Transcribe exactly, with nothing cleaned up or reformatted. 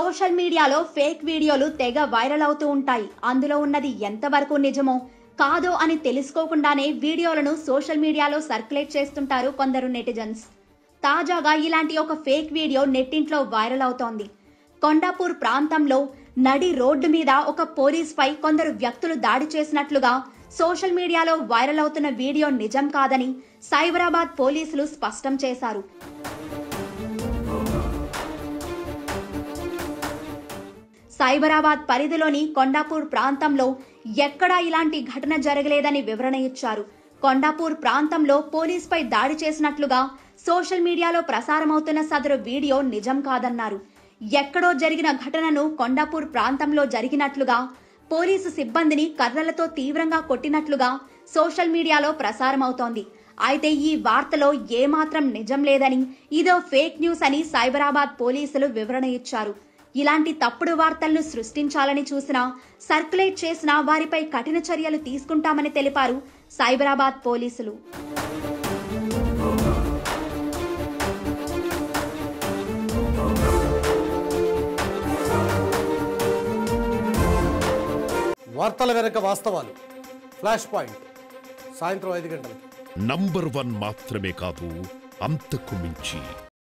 Social మీడియాలో fake వీడియోలు తెగ వైరల్ అవుతూ ఉంటాయి. అందులో ఉన్నది ఎంతవరకు నిజమో కాదో అని తెలుసుకోకుండానే వీడియోలను సోషల్ మీడియాలో సర్క్యులేట్ చేస్తుంటారు కొందరు నెటిజన్స్. తాజాగా ఇలాంటి ఒక ఫేక్ వీడియో నెట్టింట్లో వైరల్ అవుతోంది. కొండాపూర్ ప్రాంతంలో నడి రోడ్డు మీద ఒక పోలీస్ పై కొందరు వ్యక్తులు దాడి చేసినట్లుగా సోషల్ మీడియాలో వైరల్ అవుతున్న వీడియో నిజం కాదని సైబరాబాద్ పోలీసులు స్పష్టం చేశారు. సైబరాబాద్ పరిధిలోని కొండాపూర్ ప్రాంతంలో ఎక్కడా ఇలాంటి ఘటన జరగలేదని వివరణ ఇచ్చారు. కొండాపూర్ ప్రాంతంలో పోలీస్ పై దాడి చేసినట్లుగా సోషల్ మీడియాలో ప్రసారమవుతున్న సదరు వీడియో నిజం కాదన్నారు. ఎక్కడో జరిగిన ఘటనను కొండాపూర్ ప్రాంతంలో జరిగినట్లుగా, పోలీసు సిబ్బందిని కర్రలతో తీవ్రంగా కొట్టినట్లుగా సోషల్ మీడియాలో ప్రసారమవుతోంది. అయితే ఈ వార్తలో ఏమాత్రం నిజం లేదని, ఇదో ఫేక్ న్యూస్ అని సైబరాబాద్ పోలీసులు వివరణ ఇచ్చారు. ఇలాంటి తప్పుడు వార్తలను సృష్టించాలని చూసినా, సర్క్యులేట్ చేసినా వారిపై కఠిన చర్యలు తీసుకుంటామని తెలిపారు సైబరాబాద్ పోలీసులు. వార్తల వెనక వాస్తవాలు. ఫ్లాష్ పాయింట్ సాయంత్రం ఐదు గంటలకు. నంబర్ వన్ మాత్రమే కాదు, అంతకు మించి.